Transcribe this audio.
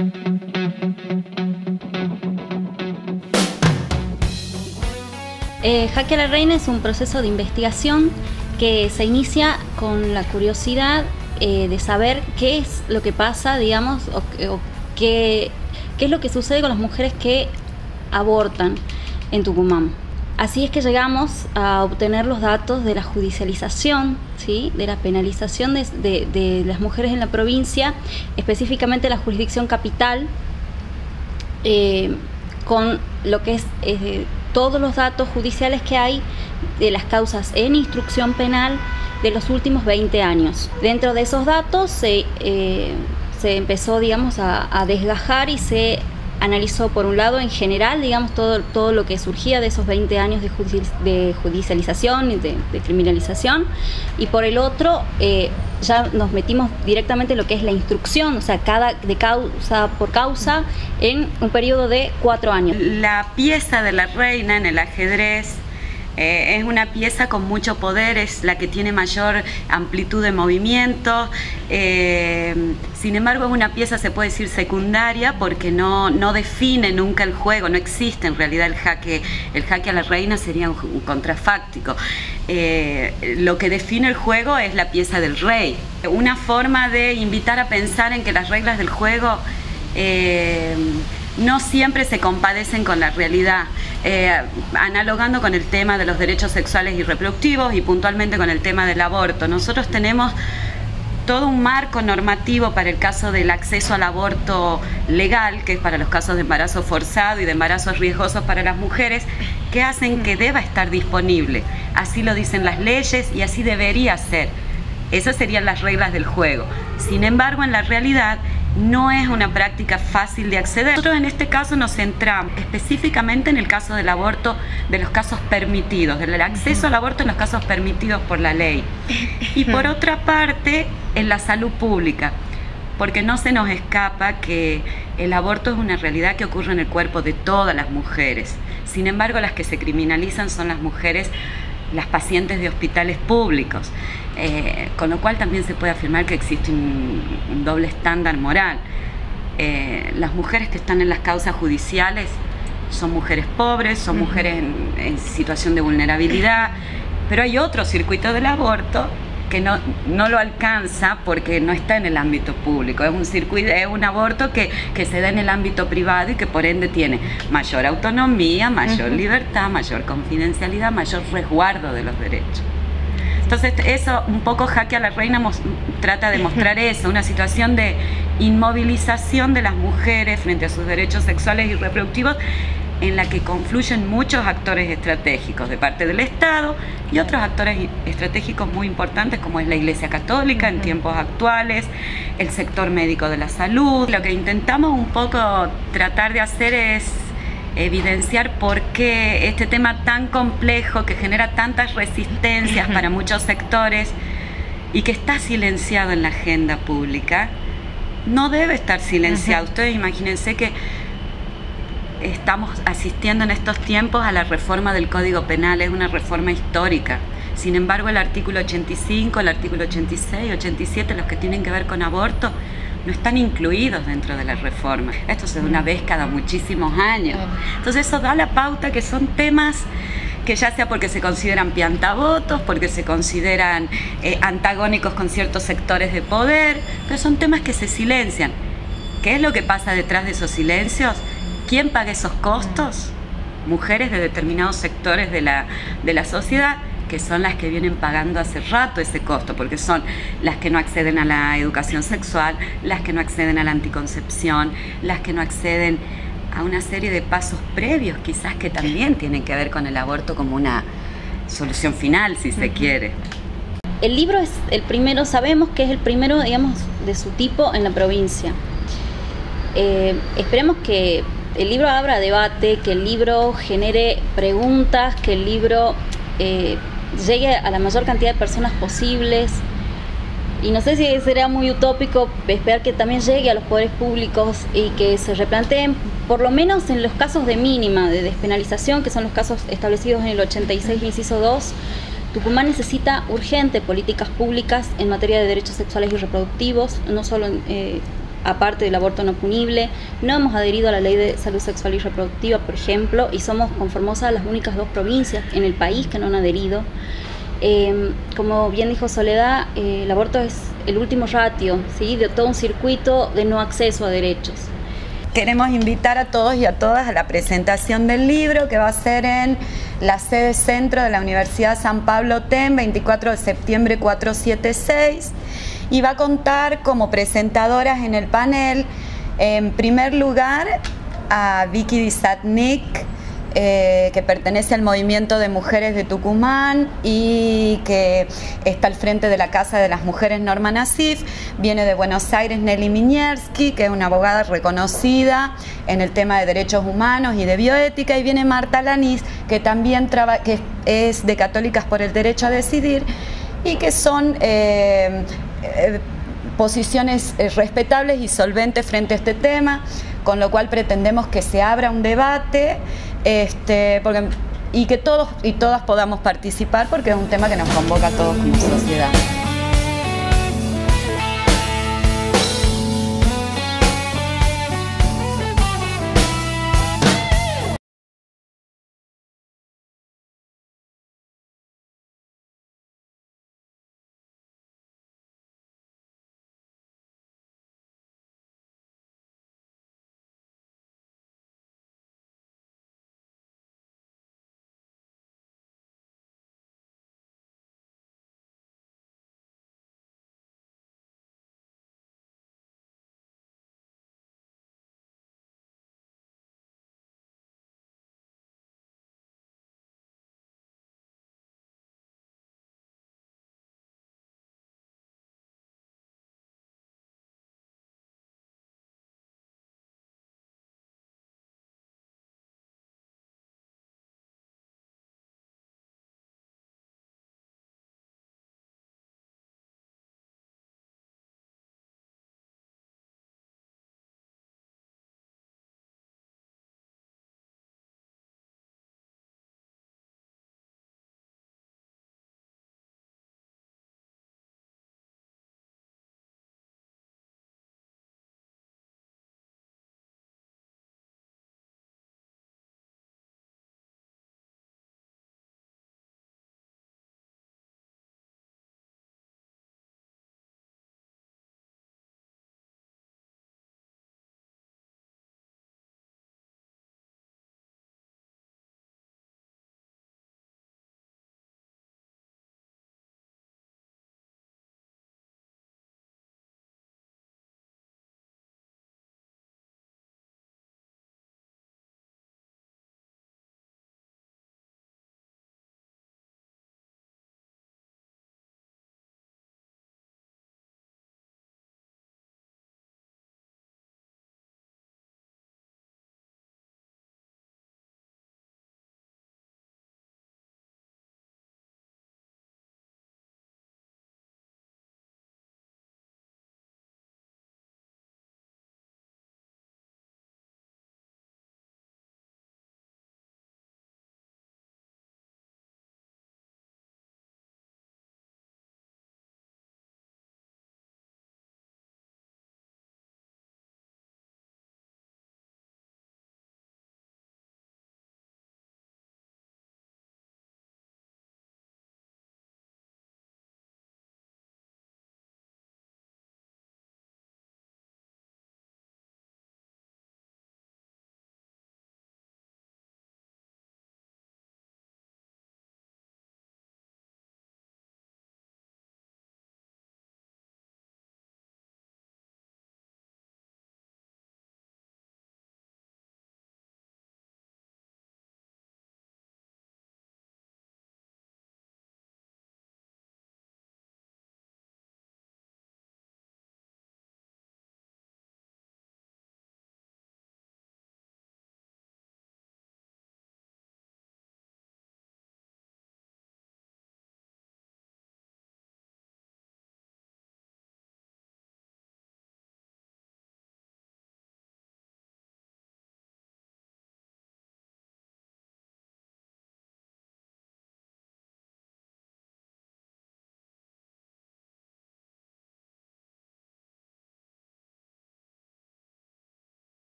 Jaque a la Reina es un proceso de investigación que se inicia con la curiosidad de saber qué es lo que pasa, digamos, o qué es lo que sucede con las mujeres que abortan en Tucumán. Así es que llegamos a obtener los datos de la judicialización, ¿sí?, de la penalización de las mujeres en la provincia, específicamente la jurisdicción capital, con lo que es todos los datos judiciales que hay de las causas en instrucción penal de los últimos 20 años. Dentro de esos datos se empezó, digamos, a desgajar y se analizó, por un lado, en general, digamos, todo lo que surgía de esos 20 años de judicialización y de criminalización, y por el otro, ya nos metimos directamente en lo que es la instrucción, o sea, de causa por causa, en un periodo de 4 años. La pieza de la reina en el ajedrez es una pieza con mucho poder, es la que tiene mayor amplitud de movimiento. Sin embargo, es una pieza, se puede decir, secundaria, porque no define nunca el juego, no existe en realidad el jaque a la reina, sería un contrafáctico. Lo que define el juego es la pieza del rey. Una forma de invitar a pensar en que las reglas del juego no siempre se compadecen con la realidad, analogando con el tema de los derechos sexuales y reproductivos y puntualmente con el tema del aborto. Nosotros tenemos todo un marco normativo para el caso del acceso al aborto legal, que es para los casos de embarazo forzado y de embarazos riesgosos para las mujeres, que hacen que deba estar disponible. Así lo dicen las leyes y así debería ser. Esas serían las reglas del juego. Sin embargo, en la realidad, no es una práctica fácil de acceder. Nosotros en este caso nos centramos específicamente en el caso del aborto, de los casos permitidos, del acceso al aborto en los casos permitidos por la ley. Y por otra parte, en la salud pública, porque no se nos escapa que el aborto es una realidad que ocurre en el cuerpo de todas las mujeres. Sin embargo, las que se criminalizan son las mujeres, las pacientes de hospitales públicos, con lo cual también se puede afirmar que existe un doble estándar moral. Las mujeres que están en las causas judiciales son mujeres pobres, son mujeres en situación de vulnerabilidad, pero hay otro circuito del aborto que no lo alcanza porque no está en el ámbito público. Es un aborto que se da en el ámbito privado y que por ende tiene mayor autonomía, mayor libertad, mayor confidencialidad, mayor resguardo de los derechos. Entonces eso, un poco Jaque a la Reina trata de mostrar eso, una situación de inmovilización de las mujeres frente a sus derechos sexuales y reproductivos, en la que confluyen muchos actores estratégicos de parte del Estado y otros actores estratégicos muy importantes, como es la Iglesia Católica en tiempos actuales, el sector médico de la salud. Lo que intentamos un poco tratar de hacer es evidenciar por qué este tema tan complejo, que genera tantas resistencias para muchos sectores y que está silenciado en la agenda pública, no debe estar silenciado. Ustedes imagínense que estamos asistiendo en estos tiempos a la reforma del Código Penal, es una reforma histórica. Sin embargo, el artículo 85, el artículo 86, 87, los que tienen que ver con aborto, no están incluidos dentro de la reforma. Esto se da una vez cada muchísimos años. Entonces eso da la pauta que son temas que, ya sea porque se consideran piantavotos, porque se consideran antagónicos con ciertos sectores de poder, pero son temas que se silencian. ¿Qué es lo que pasa detrás de esos silencios? ¿Quién paga esos costos? Mujeres de determinados sectores de la sociedad, que son las que vienen pagando hace rato ese costo, porque son las que no acceden a la educación sexual, las que no acceden a la anticoncepción, las que no acceden a una serie de pasos previos, quizás que también tienen que ver con el aborto como una solución final, si se quiere. El libro es el primero, sabemos que es el primero, digamos, de su tipo en la provincia. Esperemos que el libro abra debate, que el libro genere preguntas, que el libro llegue a la mayor cantidad de personas posibles. Y no sé si será muy utópico esperar que también llegue a los poderes públicos y que se replanteen, por lo menos en los casos de mínima, de despenalización, que son los casos establecidos en el 86, inciso 2, Tucumán necesita urgente políticas públicas en materia de derechos sexuales y reproductivos, no solo aparte del aborto no punible. No hemos adherido a la ley de salud sexual y reproductiva, por ejemplo, y somos con Formosa las únicas 2 provincias en el país que no han adherido. Como bien dijo Soledad, el aborto es el último ratio, ¿sí?, de todo un circuito de no acceso a derechos. Queremos invitar a todos y a todas a la presentación del libro, que va a ser en la sede centro de la Universidad San Pablo TEM, 24 de septiembre 476, y va a contar como presentadoras en el panel, en primer lugar, a Vicky Dizatnik, que pertenece al movimiento de mujeres de Tucumán y que está al frente de la Casa de las Mujeres Norma Nassif. Viene de Buenos Aires Nelly Miñersky, que es una abogada reconocida en el tema de derechos humanos y de bioética, y viene Marta Lanís, que también que es de Católicas por el Derecho a Decidir, y que son posiciones respetables y solventes frente a este tema, con lo cual pretendemos que se abra un debate y que todos y todas podamos participar, porque es un tema que nos convoca a todos como sociedad.